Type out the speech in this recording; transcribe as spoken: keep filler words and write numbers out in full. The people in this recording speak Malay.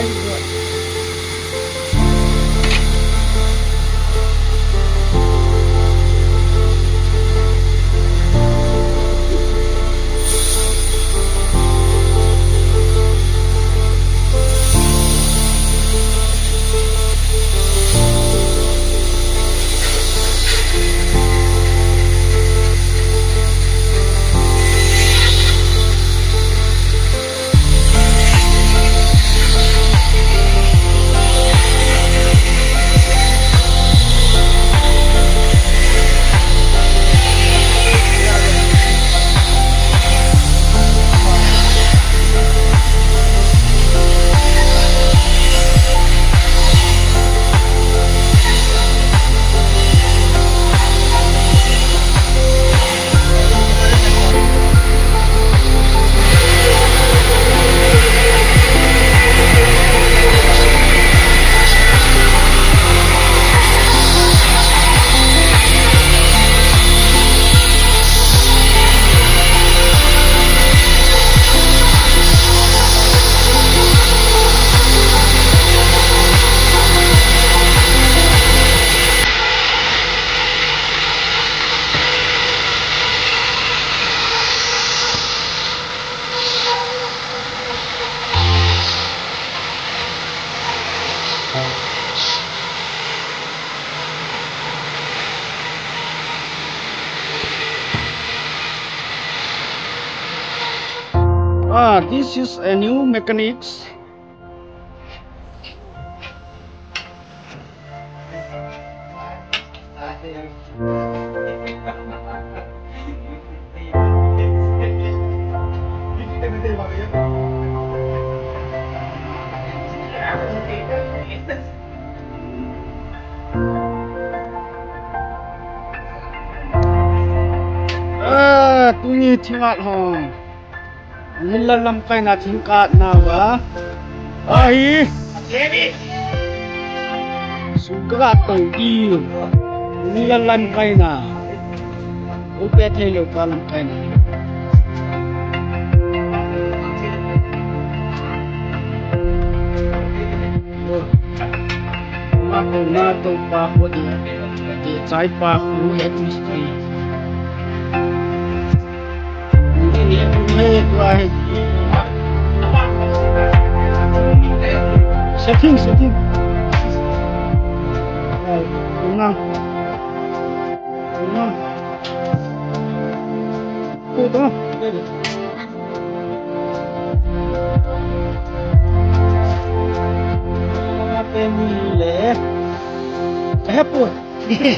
Ah, this is a new mechanics. Ah, tunyi tingkat hong. Nilalam kay na tingkat na ba? Ay! Sugat ang iyo. Nilalam kay na. Upet helo kalam kay na. Ako na ito pa ako di. Di chay pa ako head mystery. Hey, right. Setting, setting. Right, unang. Unang. Ito. Apa ni le? Eh pun.